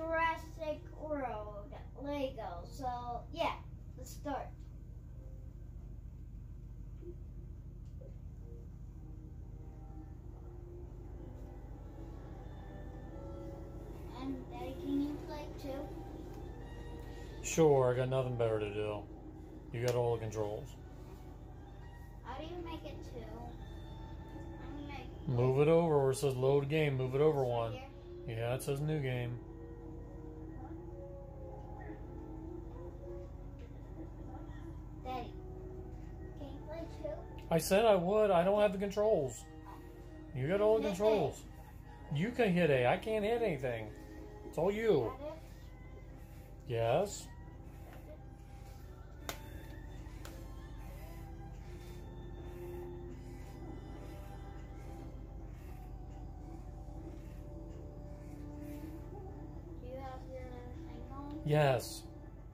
Jurassic World Lego. So yeah, let's start. And Daddy, can you play too? Sure, I got nothing better to do. You got all the controls. How do you make it two? I'm gonna make Move it over where it says load game. Move it over right one. here. Yeah, it says new game. Daddy, can you play two? I said I would. I don't have the controls. You got all the controls. You can hit A. I can't hit anything. It's all you. Got it? Yes. Do you have your thing on? Yes.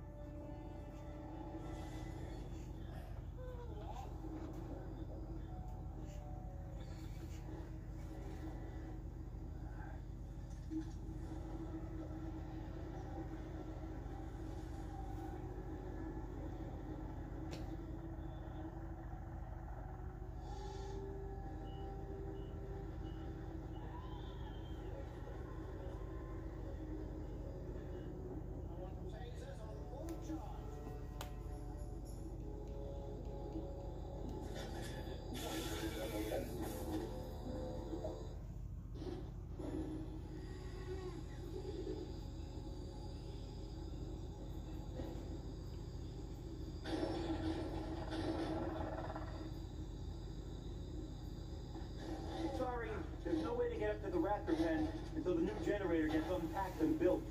Sorry, there's no way to get up to the Raptor pen until the new generator gets unpacked and built.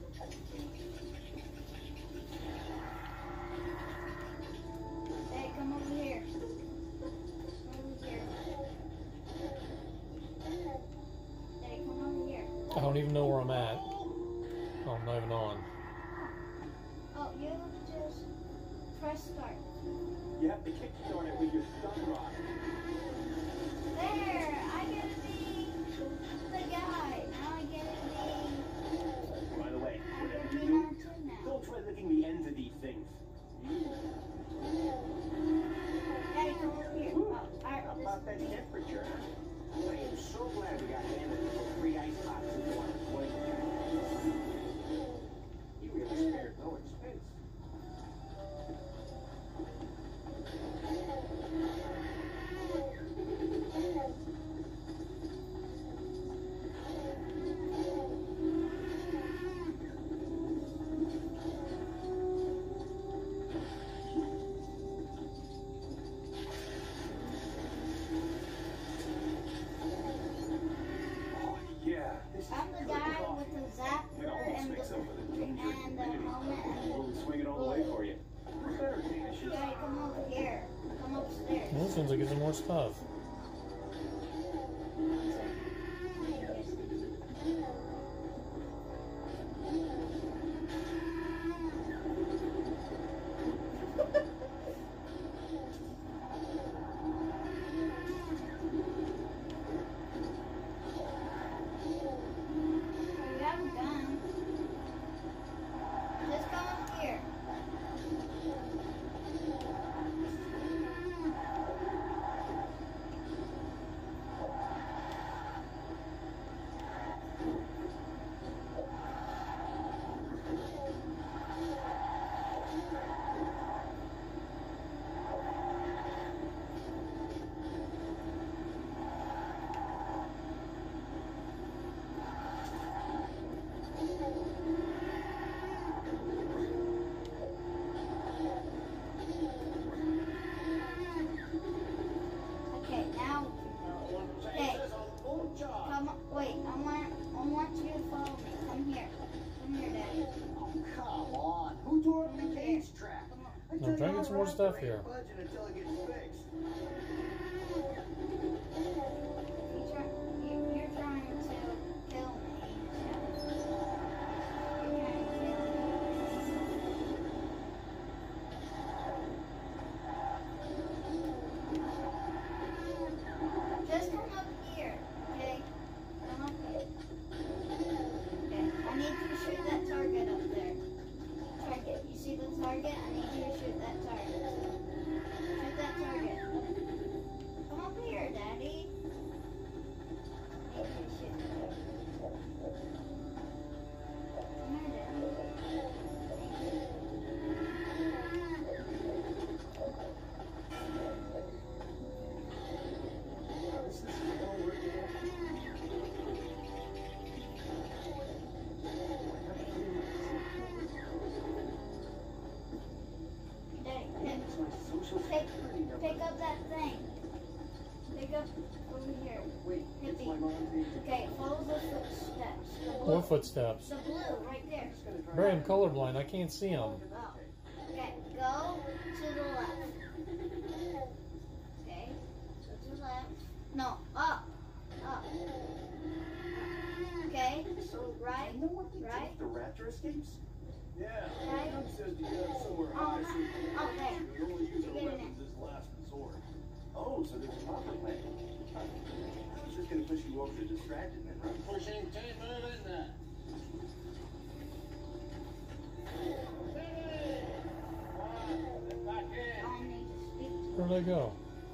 Hey, come over here. Come over here. Daddy, come over here. I don't even know where I'm at. Oh, I'm not even on. Oh, you just press start. You have to kickstart it with your stun rod. There! I get to be the guy. Now I get to By the way, be... I get whatever to you be do, number two now. don't try licking the ends of these things. Daddy, come over here. Oh, alright, How this about that temperature, huh? I am so glad we got handed those 3 ice pops in one swing. You really spared no expense. Yeah, this is I'm the good guy coffee. with the zapper It almost and makes up for the danger and the helmet and We'll swing it all the way for you. Better finish it. Daddy, come over here. Come upstairs. Well, it seems like it's more stuff. You have a gun. Just come up here. Okay, now okay. Come on, wait. I want you to follow me. Come here. Come here, Daddy. Oh, come on. Who tore up the cage track? Come on. I I'm tell trying to you, get some more Raptor stuff ain't here. budging until it gets fixed. You're trying to kill me. You're trying to kill me. Just come up here, okay? Come up here. Okay, I need you to shoot that target What footsteps? The blue, right there. Barry, I'm colorblind. I can't see them. Oh. Okay, go to the left. Okay, go to the left. No, up. Up. Okay, So, right, you know what they right. did with the raptor escapes? Yeah. Right. Doug says to get up somewhere high so Oh, there. we only use You're our getting weapons as last resort. Oh, so there's a proper plan. I was just gonna push you over to distracted men, right? Pushing 10 minutes in that. I'll need to speak to Where'd I go?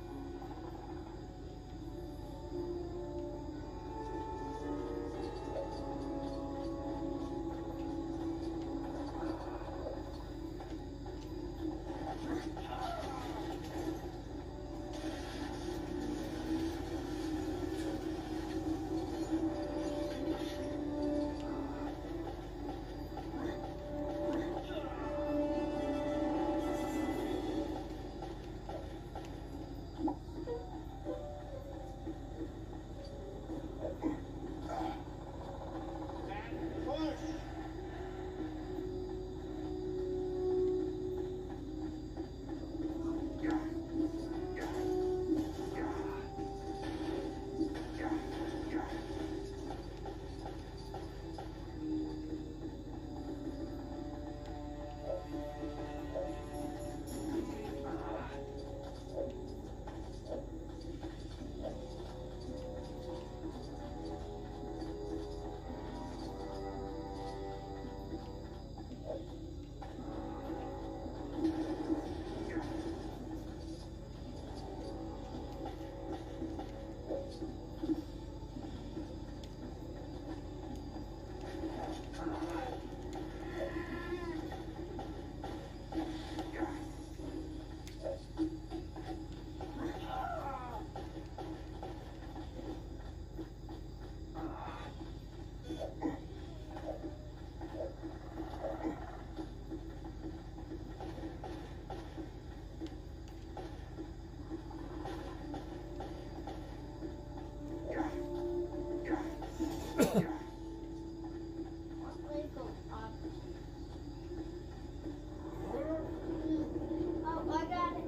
Oh, I got it.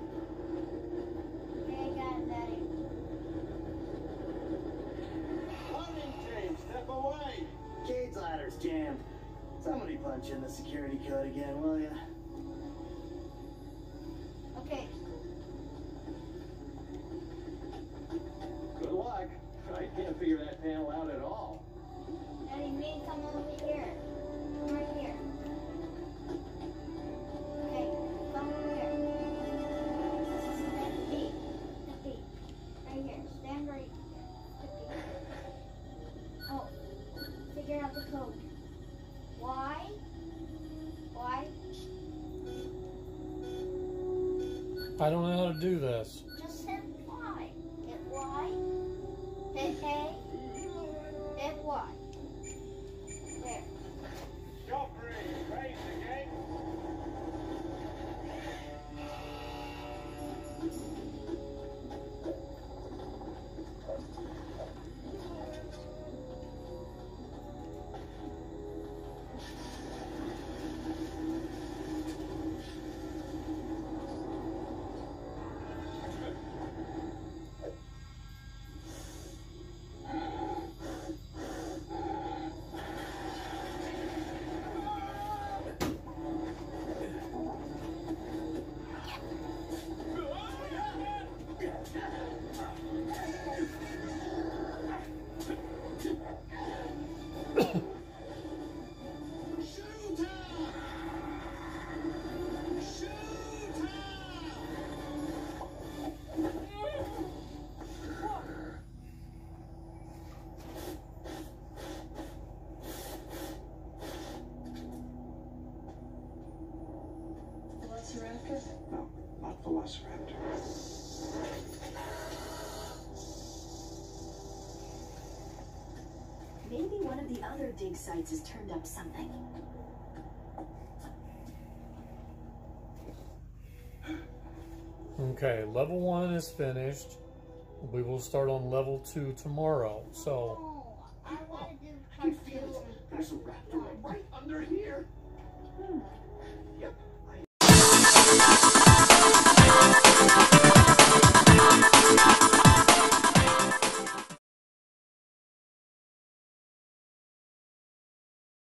Okay, I got it, Daddy. Hunting team, step away! Cade's ladder's jammed. Somebody punch in the security code again, will ya? Okay, Good luck. I can't figure that panel out at all. Daddy, me, come over here. Come right here. Okay, come over here. Stand feet. Stand feet. Right here. Stand right here. 50. Oh, figure out the code. Why? Why? I don't know how to do this. Just hit Y. Hit Y. Hit A. Hit Y. There. Joffrey, raise the gate. Velociraptor? No, not Velociraptor. Maybe one of the other dig sites has turned up something. Okay, level 1 is finished. We will start on level 2 tomorrow. So, Oh, I want to do I can feel it. There's a raptor right under here. Yep,